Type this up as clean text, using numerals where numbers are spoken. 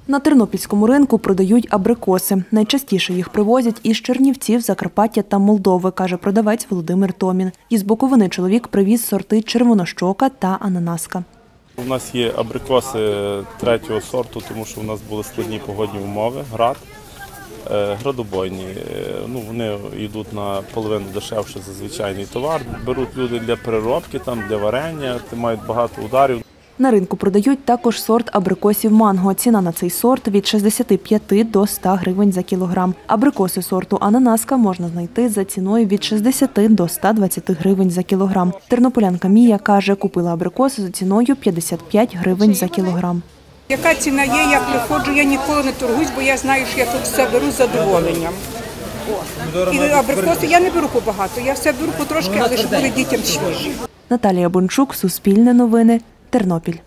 На тернопільському ринку продають абрикоси. Найчастіше їх привозять із Чернівців, Закарпаття та Молдови, каже продавець Володимир Томін. Із Буковини чоловік привіз сорти червонощока та ананаска. У нас є абрикоси третього сорту, тому що у нас були складні погодні умови, град, градобойні. Вони йдуть на половину дешевше за звичайний товар. Беруть люди для переробки, для варення, мають багато ударів. На ринку продають також сорт абрикосів манго. Ціна на цей сорт – від 65 до 100 гривень за кілограм. Абрикоси сорту ананаска можна знайти за ціною від 60 до 120 гривень за кілограм. Тернополянка Мія каже, купила абрикоси за ціною 55 гривень за кілограм. Яка ціна є, я приходжу, я ніколи не торгуюсь, бо я знаю, що я тут все беру з задоволенням. І абрикоси я не беру побагато, я все беру потрошки, але щоб були дітям свіжі. Наталія Бончук, Суспільне новини, Тернопіль.